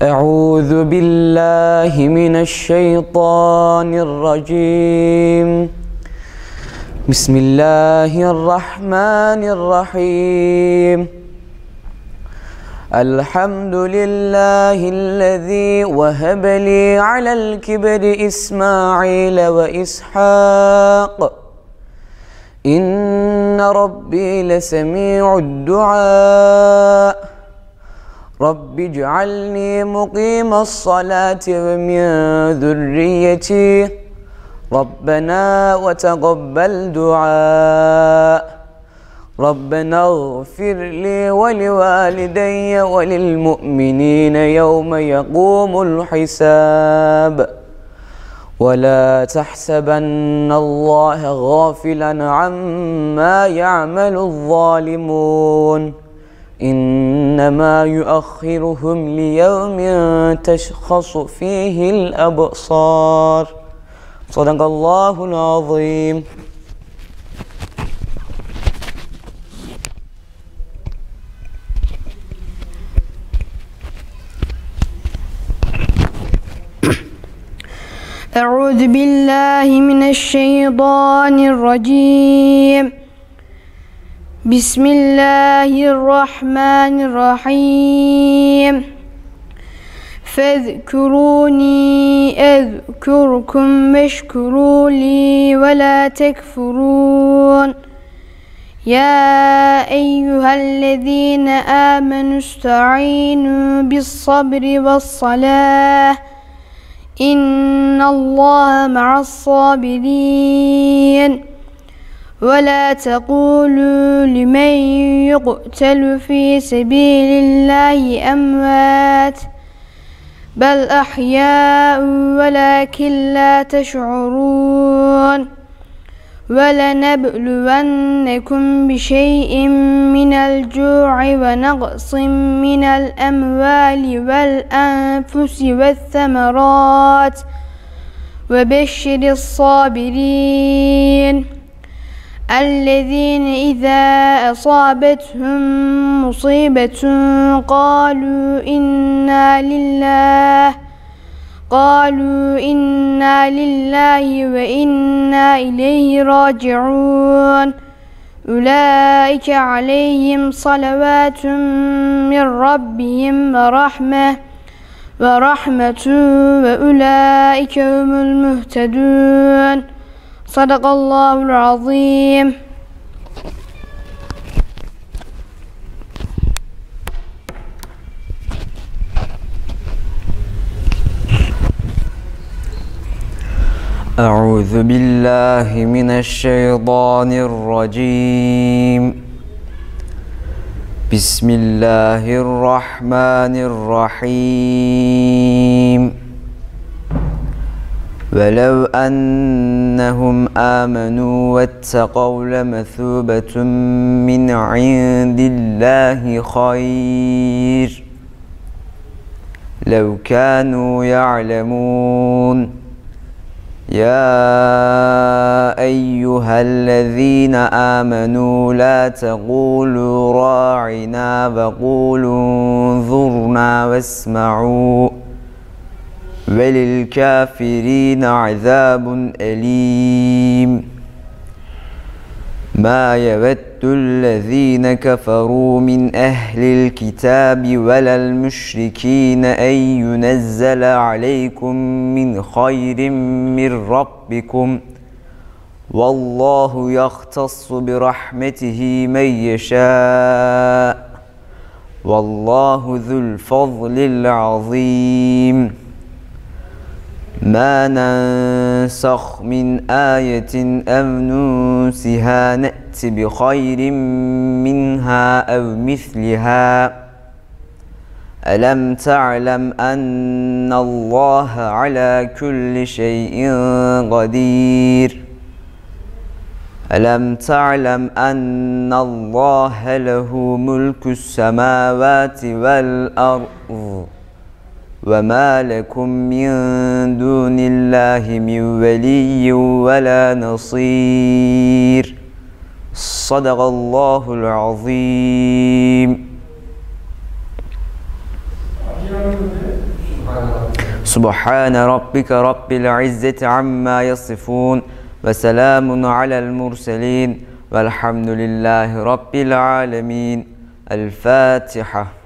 أعوذ بالله من الشيطان الرجيم. بسم الله الرحمن الرحيم. الحمد لله الذي وهب لي على الكبر إسماعيل وإسحاق إن ربي لسميع الدعاء. رب اجعلني مقيم الصلاة ومن ذريتي ربنا وتقبل دعاء. ربنا اغفر لي ولوالدي وللمؤمنين يوم يقوم الحساب. ولا تحسبن الله غافلا عما يعمل الظالمون إنما يؤخرهم ليوم تشخص فيه الأبصار. صدق الله العظيم. أعوذ بالله من الشيطان الرجيم. بسم الله الرحمن الرحيم. فاذكروني أذكركم واشكروا لي ولا تكفرون. يا أيها الذين آمنوا استعينوا بالصبر والصلاة إن الله مع الصابرين. ولا تقولوا لمن يقتل في سبيل الله أموات بل أحياء ولكن لا تشعرون. ولنبلونكم بشيء من الجوع ونقص من الأموال والأنفس والثمرات وبشر الصابرين الذين إذا أصابتهم مصيبة قالوا إنا لله وإنا إليه راجعون. أولئك عليهم صلوات من ربهم ورحمة وأولئك هم المهتدون. صدق الله العظيم. أعوذ بالله من الشيطان الرجيم. بسم الله الرحمن الرحيم. ولو أنهم آمنوا واتقوا لمثوبة من عند الله خير لو كانوا يعلمون. يا أيها الذين آمنوا لا تقولوا راعنا وقولوا انظرنا واسمعوا وللكافرين عذاب أليم. ما يود الذين كفروا من أهل الكتاب ولا المشركين أن ينزل عليكم من خير من ربكم والله يختص برحمته من يشاء والله ذو الفضل العظيم. ما ننسخ من آية أو ننسها نأت بخير منها أو مثلها. ألم تعلم أن الله على كل شيء قدير. ألم تعلم أن الله له ملك السماوات والأرض وما لكم من دون الله من ولي ولا نصير. صدق الله العظيم. Subhane rabbike rabbil izzeti amma yasifun ve selamun alel murselin velhamdülillahi rabbil alemin. El Fatiha.